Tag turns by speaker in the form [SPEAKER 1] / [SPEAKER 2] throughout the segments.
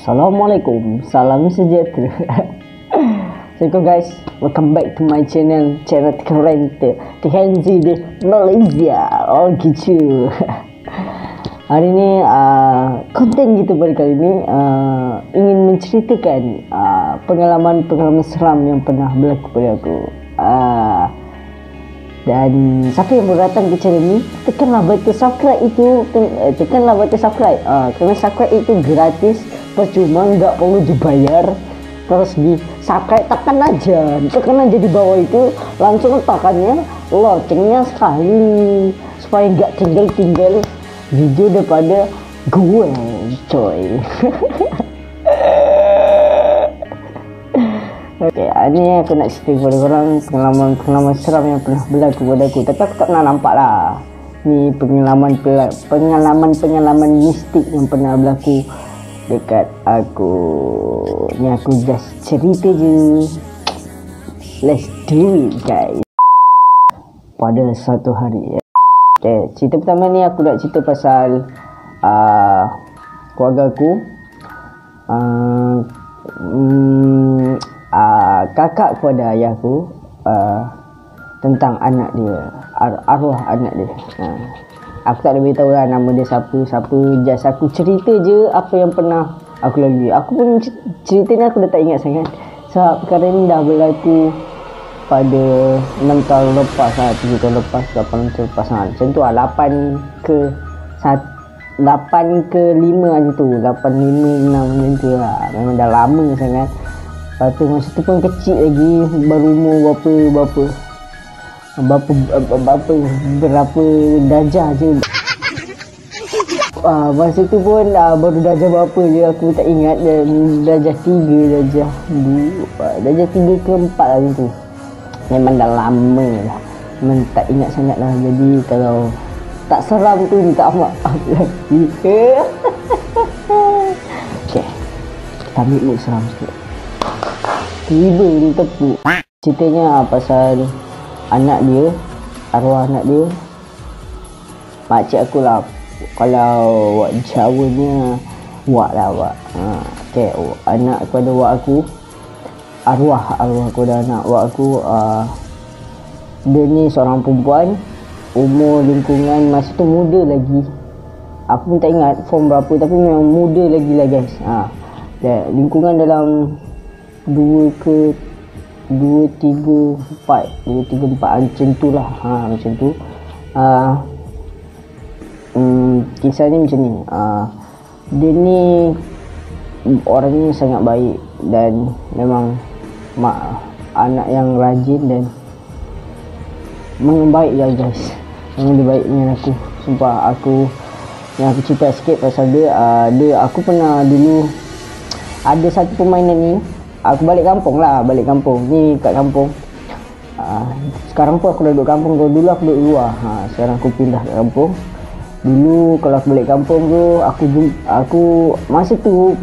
[SPEAKER 1] Assalamualaikum, salam sejahtera. Assalamualaikum guys, welcome back to my channel keren THNZ di Malaysia. Oh gitu. Hari ini konten kita pada kali ini ingin menceritakan pengalaman seram yang pernah berlaku pada aku. Dan siapa yang baru datang ke channel ni, tekanlah button subscribe itu, kerana subscribe itu gratis, percuma, nggak perlu dibayar. Terus di subscribe, tekan aja di bawah itu, langsung tekannya loncengnya sekali supaya nggak tinggal video daripada gue coy. Okey, ini aku nak cerita kepada korang pengalaman seram yang pernah berlaku pada aku. Tapi aku tak pernah nampak lah. Ni pengalaman mistik yang pernah berlaku dekat aku. Ni aku just cerita je. Let's do it guys. Pada satu hari. Okey, cerita pertama ni aku nak cerita pasal keluarga aku. Kakak kepada ayahku tentang anak dia, arwah anak dia. Aku tak ada beritahu lah nama dia siapa, just aku cerita je apa yang pernah aku lalui. Aku pun cerita ni aku dah tak ingat sangat sebab perkara ni dah berlaku pada 6 tahun lepas lah, 7 tahun lepas, 8 tahun lepas lah. Macam tu lah, 8 ke 5 macam tu, 8, 5, 6 macam tu lah. Memang dah lama sangat. Lepas tu masa tu pun kecil lagi, baru umur berapa darjah je. Masa tu pun baru darjah berapa je aku tak ingat. Darjah 3, darjah 2, darjah 3 ke 4 lah macam tu. Memang dah lama lah, memang tak ingat sangat lah. Jadi kalau tak seram tu minta maaf lagi. Okay, kita ambil mood seram sikit. Tiba di tepuk. Ceritanya pasal anak dia, arwah anak dia, makcik aku lah. Kalau wak Jawanya wak lah wak. Okay, anak kepada wak aku, arwah kepada anak wak aku, dia ni seorang perempuan, umur lingkungan masa tu muda lagi. Aku pun tak ingat form berapa, tapi memang muda lagi lah guys. Lingkungan dalam 2, 3, 4 macam tu lah. Macam tu. Kisahnya macam ni. Dia ni orangnya sangat baik dan memang anak yang rajin dan memang baik lah guys. Memang dia baik dengan aku. Sumpah, aku cerita sikit pasal dia. Aku pernah dulu ada satu permainan ni. Aku balik kampung ni kat kampung. Sekarang pun aku dah duduk kampung. Dulu aku duduk luar. Sekarang aku pindah ke kampung. Dulu kalau aku balik kampung tu, aku masa tu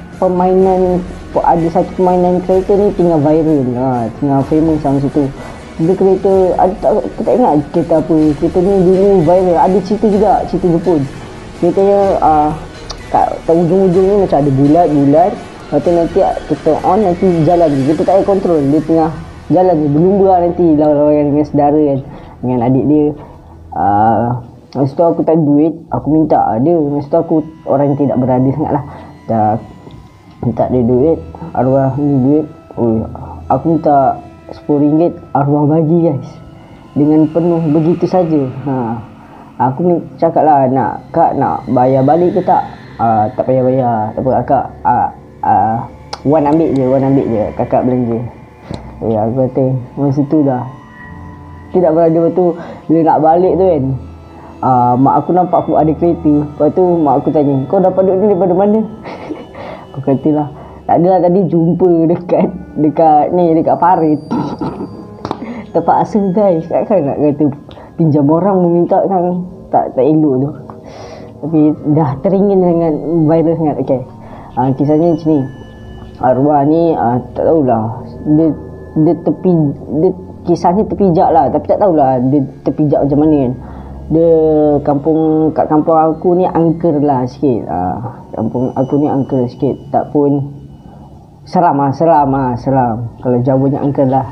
[SPEAKER 1] ada satu permainan kereta ni tengah viral, tengah famous sama situ. Dia kereta, aku tak ingat kereta apa. Kereta ni dulu viral. Ada cerita Jepun. Ceritanya kat ujung-ujung ni macam ada bulat. Lepas tu nanti kita on, nanti jalan je. Kita tak ada kontrol. Dia tengah jalan je, berlumba nanti lawan dengan saudara kan, dengan adik dia. Masa tu aku tak ada duit, aku minta dia. Masa tu aku orang yang tidak berada sangat lah. Dah minta dia duit, arwah ni duit. Aku minta RM10, arwah bagi guys, dengan penuh begitu saja. Aku cakap lah, kak nak bayar balik ke tak? Tak payah bayar, tak apa kakak. Wan ambil je, kakak belanja. Aku kata masa tu dah tidak berada. Lepas tu bila nak balik tu kan, mak aku nampak aku ada kereta. Lepas tu mak aku tanya, kau dapat duit ni daripada mana? Aku kata lah, tak adalah, tadi jumpa dekat Parit. Terpaksa guys, kan nak kata pinjam orang meminta kan, tak elok tu. Tapi dah teringin sangat, viral sangat. Okay, kisahnya macam ni. Arwah ni tak tahulah, dia kisahnya terpijak lah, tapi tak tahulah dia terpijak macam mana kan. Dia kat kampung aku ni angker lah sikit. Kampung aku ni angker sikit. Tak pun seram. Kalau Jawanya angker lah.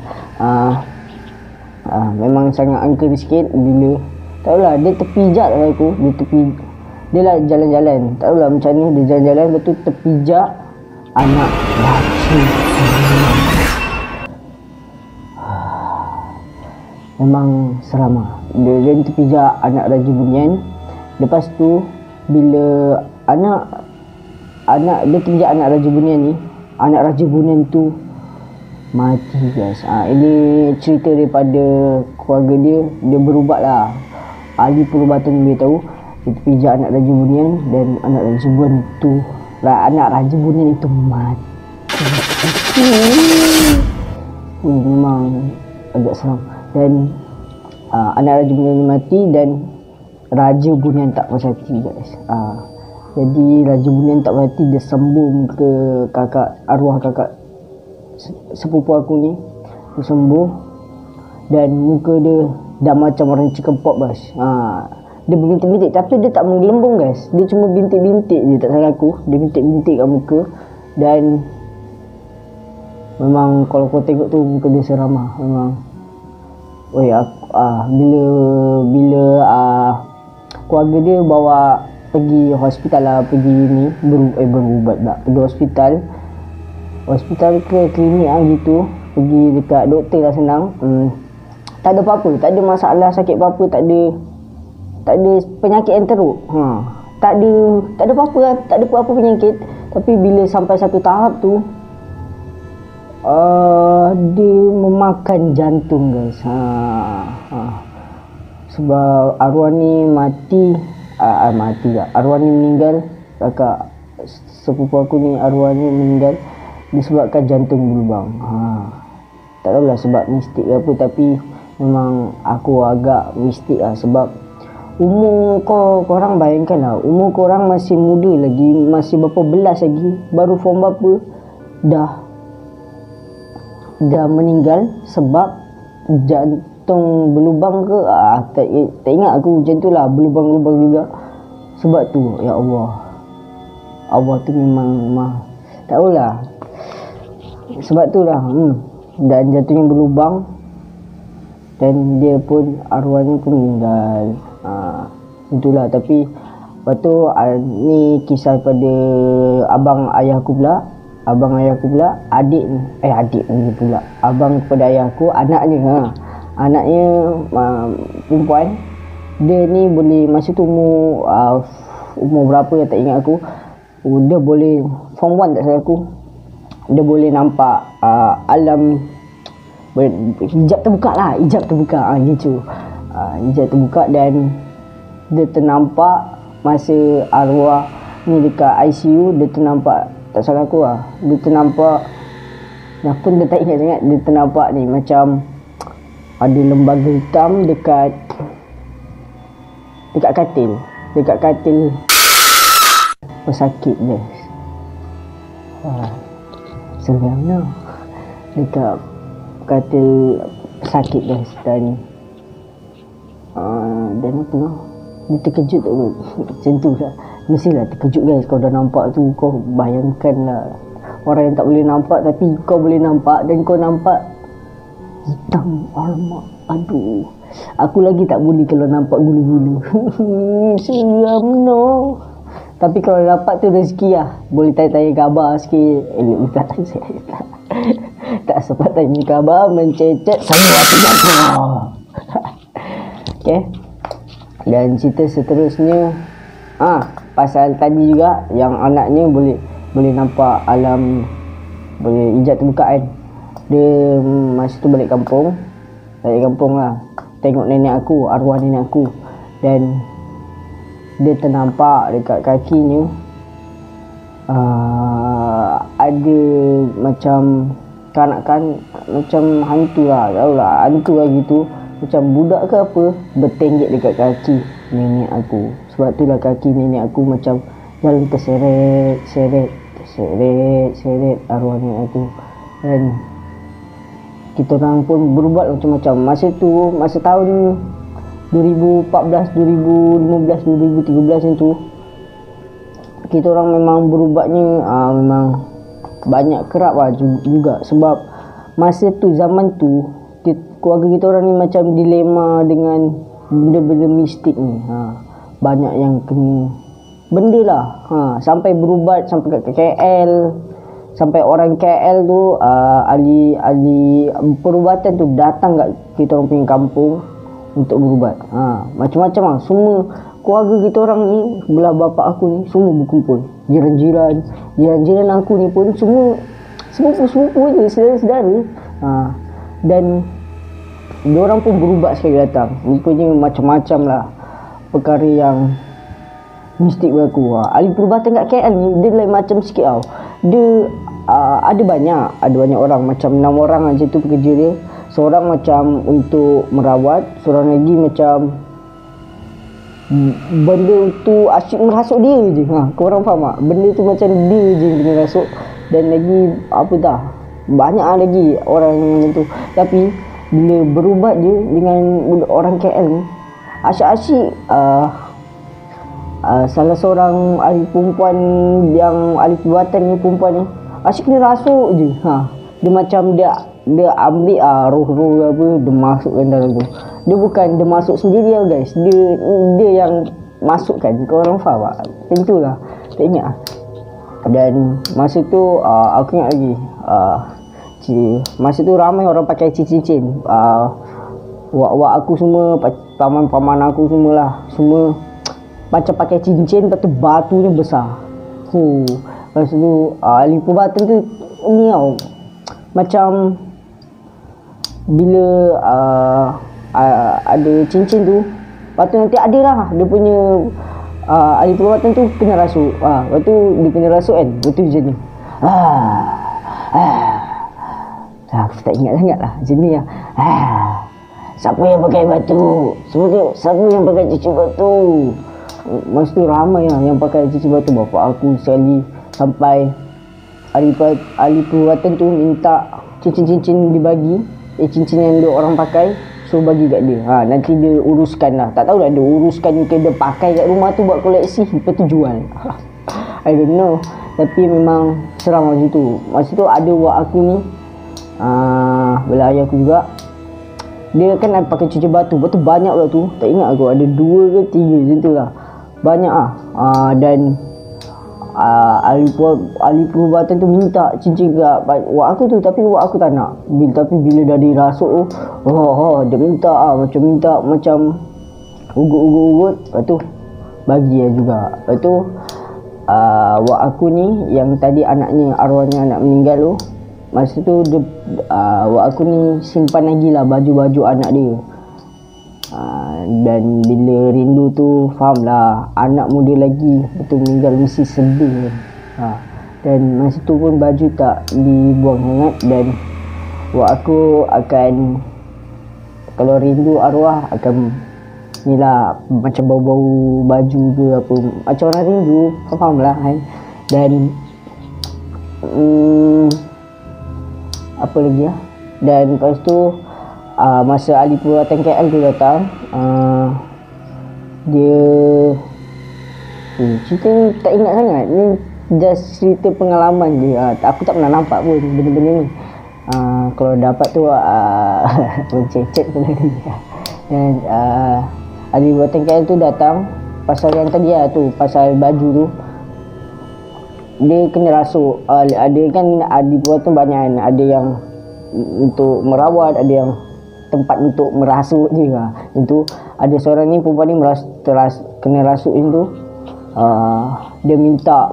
[SPEAKER 1] Memang sangat angker sikit bila tahulah dia terpijak lah aku. Dia lah jalan-jalan. Tahulah macam ni dia jalan-jalan betul terpijak anak lelaki. Memang seram lah. Dia terpijak anak Raja Bunian. Lepas tu bila anak dia terpijak anak Raja Bunian ni, anak Raja Bunian tu mati guys. Ini cerita daripada keluarga dia. Dia berubat lah. Ahli perubatan dia tahu. Dia terpijak anak Raja Bunian dan anak Raja Bunian tu mati. Memang agak seram. Dan anak Raja Bunian ni mati dan Raja Bunian tak puas hati guys. Jadi Raja Bunian tak puas hati. Dia sembung ke arwah kakak sepupu aku ni. Dia sembuh dan muka dia dah macam orang chicken pop guys. Dia berbintik-bintik tapi dia tak menggelembung guys. Dia cuma bintik-bintik je, tak salah aku. Dia bintik-bintik kat muka. Dan memang kalau kau tengok tu muka dia seram lah. Memang bila keluarga dia bawa pergi hospital lah, pergi ni berubat tak, pergi hospital ke klinik lah gitu, pergi dekat doktor lah senang. Tak ada apa-apa, tak ada masalah sakit apa-apa, tak ada penyakit yang teruk. Tak ada apa-apa lah, tak ada apa-apa penyakit. Tapi bila sampai satu tahap tu dia memakan jantung guys. Sebab arwah ni mati tak, arwah ni meninggal. Kakak sepupu aku ni arwah ni meninggal disebabkan jantung berlubang. Tak tahulah sebab mistik ke apa, tapi memang aku agak mistik lah. Sebab umur korang bayangkan lah, umur korang masih muda lagi, masih berapa belas lagi, baru form berapa dah meninggal sebab jantung berlubang ke. Tak ingat aku macam tu lah, berlubang-lubang juga. Sebab tu ya Allah tu memang tak tahulah. Sebab tu lah dan jantungnya berlubang dan dia pun arwahnya pun meninggal. Itulah. Tapi lepas tu ni kisah pada abang ayahku pula, adik ni pula, abang kepada ayahku, anaknya perempuan. Dia ni boleh masa tu umur berapa tak ingat aku. Dia boleh form 1 tak salah aku. Dia boleh nampak alam, hijab terbuka gitu. Hijab terbuka dan dia ternampak masa arwah ni dekat ICU. Dia ternampak, tak salah aku lah, dia ternampak, dah pun dia tak ingat sangat, dia ternampak ni macam ada lembaga hitam dekat katil pesakit guys. Seram lah dekat katil pesakit guys. Dan apa lah, dia terkejut tak macam tu lah. Mestilah terkejut guys. Kau dah nampak tu, kau bayangkan lah, orang yang tak boleh nampak tapi kau boleh nampak. Dan kau nampak hitam, alamak, aduh. Aku lagi tak boleh kalau nampak bulu-bulu. Seram no. Tapi kalau dapat tu rezeki lah. Boleh tanya-tanya khabar sikit. Tak sempat tanya khabar, mencecet saya waktu jatuh. Okay. Dan cerita seterusnya pasal tadi juga yang anaknya boleh nampak alam, boleh hijab terbuka kan. Dia masa tu balik kampung lah, tengok nenek aku, arwah nenek aku. Dan dia ternampak dekat kakinya ada macam kanak-kanak, macam hantu lah, tahulah hantu lah gitu, macam budak ke apa, bertenggek dekat kaki nenek aku. Sebab tu lah kaki nenek aku macam jalan terseret arwah nenek aku. Dan kita orang pun berbuat macam-macam. Masa tu, masa tahun 2014, 2015, 2013 itu kita orang memang berubatnya memang banyak kerap lah juga. Sebab masa tu, zaman tu, keluarga kita orang ni macam dilema dengan benda-benda mistik ni. Banyak yang kena benda lah. Sampai berubat sampai kat KL. Sampai orang KL tu ahli perubatan tu datang kat kita orang punya kampung untuk berubat. Macam-macam lah. Semua keluarga kita orang ni, belah bapak aku ni, semua berkumpul. Jiran-jiran aku ni pun semua sepupu je, saudara-saudara. Dan diorang pun berubat sekali datang. Rupanya macam-macam lah perkara yang mistik berlaku. Ahli perubatan kat KL ni dia lain macam sikit tau. Dia ada banyak orang, macam 6 orang macam tu pekerja dia. Seorang macam untuk merawat, seorang lagi macam benda tu asyik merasuk dia je. Korang faham tak? Benda tu macam dia je yang kena rasuk. Dan lagi apa dah, banyak lagi orang yang macam tu. Tapi bila berubat je dengan orang KL ni, asyik-asyik salah seorang ahli perempuan yang ahli perubatan ni, perempuan ni asyik kena rasuk je. Dia macam dia ambil roh-roh apa, dia masukkan dalam tu. Dia bukan dia masuk sendiri tau guys. Dia yang masukkan. Kau orang faham tak? Macam tu lah. Tak ingat lah. Dan masa tu aku ingat lagi, masa tu ramai orang pakai cincin. Wak-wak aku semua, paman-paman aku semualah, semua macam pakai cincin. Lepas tu batunya besar. Lepas tu ahli perubatan tu ni tau, macam bila ada cincin tu, lepas tu nanti ada lah dia punya ahli perubatan tu kena rasuk. Lepas tu dia kena rasuk kan, lepas tu macam ni. Aku tak ingat sangat lah macam ni lah. Siapa yang pakai batu? Siapa yang pakai cuci batu? Masa tu ramai lah yang pakai cuci batu. Bapak aku sekali sampai ahli perubatan tu minta cincin-cincin dibagi, cincin yang dia orang pakai, so bagi kat dia. Nanti dia uruskan lah. Tak tahu lah dia uruskan ke dia pakai kat rumah tu buat koleksi, lepas tu jual. I don't know. Tapi memang seram masa tu. Masa tu ada wak aku ni, belah ayah aku juga, dia kan pakai cuci batu. Lepas tu banyak lah tu, tak ingat aku ada 2 ke 3 macam tu lah. Banyak lah. Dan ahli perubatan tu minta cincin ke wak aku tu, tapi wak aku tak nak. Tapi bila dah dirasuk tu, dia minta macam ugut-ugut. Lepas tu bagi lah juga. Lepas tu wak aku ni yang tadi anaknya, arwahnya anak meninggal tu, masa tu dia, wak aku ni simpan lagi lah baju-baju anak dia. Dan bila rindu tu, faham lah, anak muda lagi betul meninggal, mesti sedih. Dan masa tu pun baju tak dibuang sangat. Dan wak aku akan, kalau rindu arwah, akan ni lah, macam bau-bau baju ke apa, macam orang rindu, faham lah kan. Dan apa lagi lah. Dan lepas tu masa ahli perubatan KL tu datang, dia cerita ni tak ingat sangat, ni just cerita pengalaman je. Aku tak pernah nampak pun benda-benda ni. Kalau dapat tu mencecet pun lagi. Dan ahli perubatan KL tu datang pasal yang tadi lah tu, pasal baju tu. Dia kena rasuk. Ada kan ahli perubatan banyak kan. Ada yang untuk merawat, ada yang tempat untuk merasuk je lah. Itu ada seorang ni, perempuan ni kena rasuk macam tu. Dia minta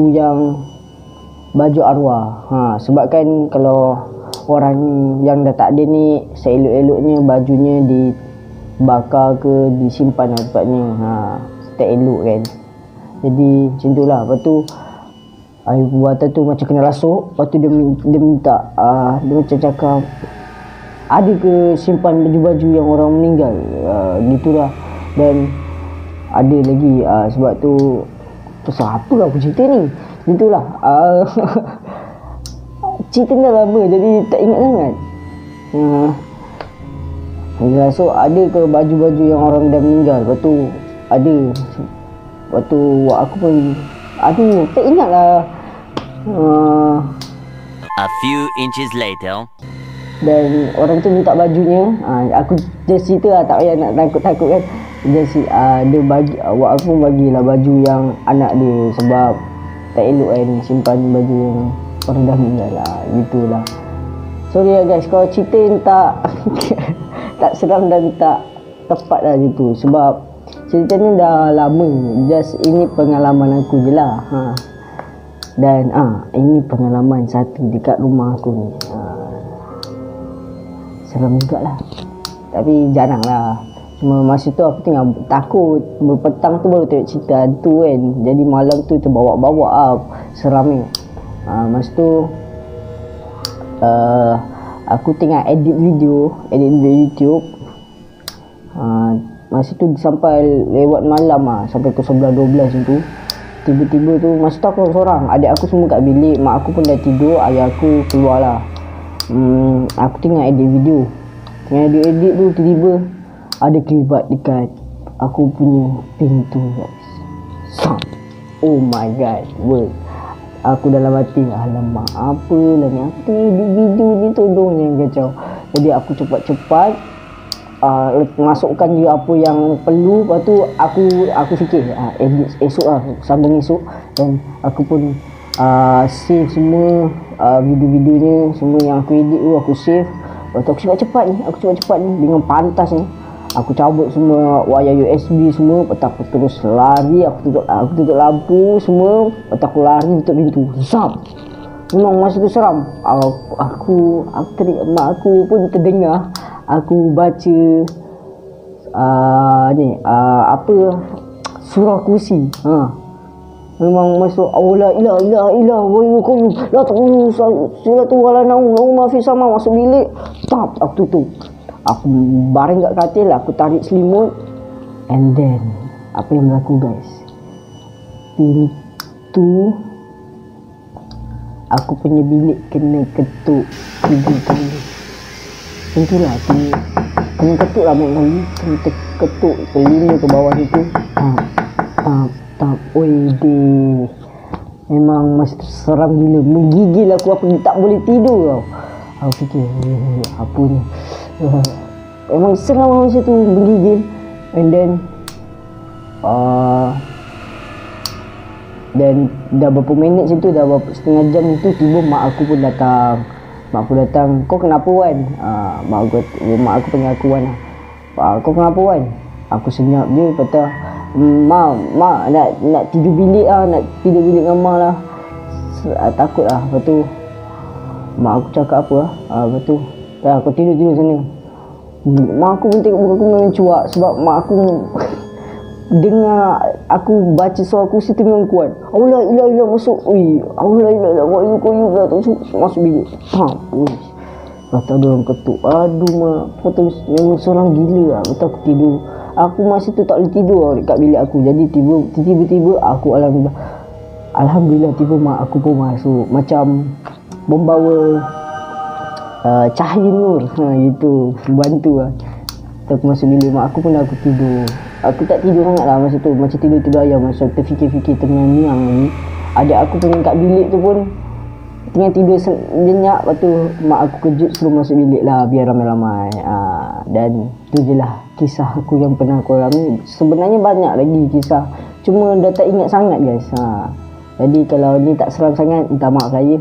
[SPEAKER 1] baju arwah. Sebab kan kalau orang yang dah tak ada ni, seelok-eloknya bajunya dibakar ke disimpan lah tempatnya. Tak elok kan. Jadi macam tu lah. Lepas tu ahli perubatan tu macam kena rasuk. Lepas tu dia minta, dia macam cakap, ada ke simpan baju-baju yang orang meninggal, gitulah. Dan ada lagi, sebab tu pasal apa lah aku cerita ni, gitulah. Cerita dah lama jadi tak ingat sangat. Ya, so ada ke baju-baju yang orang dah meninggal. Lepas tu ada. Lepas tu aku pun aduh tak ingat lah.
[SPEAKER 2] A few inches later.
[SPEAKER 1] Dan orang tu minta bajunya. Aku just cerita lah, tak payah nak takut-takut kan. Just dia bagi, aku pun bagilah baju yang anak dia. Sebab tak elok kan simpan baju yang orang dah meninggal lah. Gitulah. Sorry lah guys, kalau cerita yang tak seram dan tak tepat lah gitu. Sebab ceritanya dah lama. Just ini pengalaman aku je lah. Dan ini pengalaman satu dekat rumah aku ni. Seram jugalah. Tapi jarang lah. Cuma masa tu aku tengah takut. Petang tu baru tengok cerita hantu kan. Jadi malam tu terbawa-bawa lah seramnya. Masa tu aku tengah edit video YouTube. Masa tu sampai lewat malam lah, sampai pukul 11-12 tu. Tiba-tiba tu masa tu aku seorang, adik aku semua kat bilik, mak aku pun dah tidur, ayah aku keluar lah. Aku tengah edit video. Tengah edit tu tiba-tiba ada kelibat dekat aku punya pintu guys. Oh my god, aku dalam hati, alamak apalah ni, aku tengah edit video ni tolong yang kacau. Jadi aku cepat-cepat masukkan je apa yang perlu. Lepas tu aku fikir edit esok lah, sambung esok. Dan aku pun save semua video-videonya, semua yang aku edit tu aku save. Lepas tu aku cepat-cepat ni dengan pantas ni. Aku cabut semua wayar USB semua. Lepas aku terus lari, aku tutup lampu semua. Lepas aku lari tutup pintu. Zap. Memang masa tu seram. Aku mak aku pun terdengar aku baca surah kursi. Memang masuk la ilaha illa huwal qayyum la ta'khudhuhu sinatun wa la nawm lahu ma fis sama. Masuk bilik, tap, aku tutup. Aku baring kat katil, aku tarik selimut. And then apa yang berlaku guys, pintu aku punya bilik kena ketuk 3 kali. Pintu lah kena ketuk lah banyak kali. Kena ketuk kelima ke bawah situ. Tap. Oi deh, memang masa tu seram gila, menggigil aku tak boleh tidur tau. Aku fikir apa ni. Memang seram masa tu, menggigil. And then dan dah berapa minit situ, dah berapa setengah jam tu, tiba mak aku pun datang. Kau kenapa Wan? Mak aku panggil aku Wan lah. Kau kenapa Wan? Aku senyap je, kata Mak nak tidur bilik lah, nak tidur bilik dengan mak lah. Takut lah. Lepas tu mak aku cakap apa lah, lepas tu aku tidur sana. Mak aku pun tengok muka aku memang cuak. Sebab mak aku dengar aku baca surah kursi tu memang kuat. Allah ilah masuk. Allah ilah masuk bilik. Kata ada orang ketuk. Aduh mak, kata memang seorang gila lah. Kata aku tidur. Aku masa tu tak boleh tidur dekat bilik aku. Jadi tiba-tiba aku Alhamdulillah tiba mak aku pun masuk. Macam membawa cahaya nur. Gitu, bantu lah. Aku masuk bilik mak aku pun aku tidur. Aku tak tidur sangat lah masa tu. Macam tidur ayam. Masa terfikir-fikir terngiang-ngiang ni. Adik aku pun kat bilik tu pun tengah tidur nyenyak. Lepas tu mak aku kejut suruh masuk bilik lah, biar ramai-ramai. Dan tu je lah kisah aku yang pernah aku alami. Sebenarnya banyak lagi kisah, cuma dah tak ingat sangat guys. Jadi kalau ni tak seram sangat, minta maaf saya.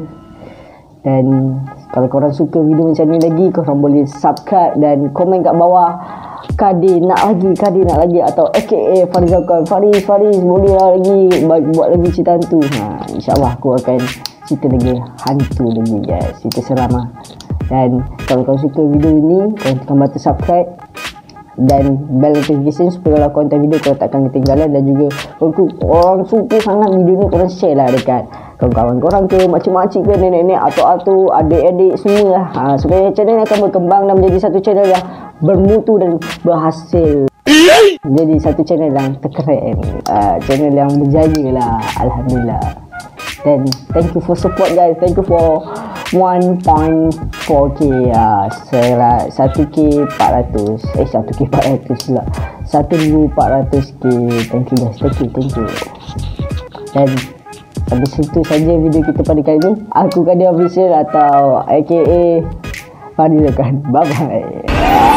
[SPEAKER 1] Dan kalau korang suka video macam ni lagi, korang boleh subscribe dan komen kat bawah Kadi nak lagi atau aka Faris boleh lah lagi buat lagi cerita hantu. InsyaAllah aku akan cerita lagi hantu lagi guys, cerita seram lah. Dan kalau korang suka video ni, korang tekan button subscribe dan bell notification supaya kalau konten video korang takkan ketinggalan. Dan juga korang suka sangat video ni, korang share lah dekat kawan-kawan korang ke, makcik-makcik ke, nenek-nenek atau adik-adik semua lah. Supaya channel ni akan berkembang dan menjadi satu channel yang bermutu dan berhasil, jadi satu channel yang terkeren, channel yang berjaya lah. Alhamdulillah. Dan thank you for support guys, thank you for 1.4k 1k 400 1k 400 pula 1400k. Thank you guys, thank you. Dan sampai situ saja video kita pada kali ni. Aku Kadir Official atau aka Fadil Khan. Bye bye.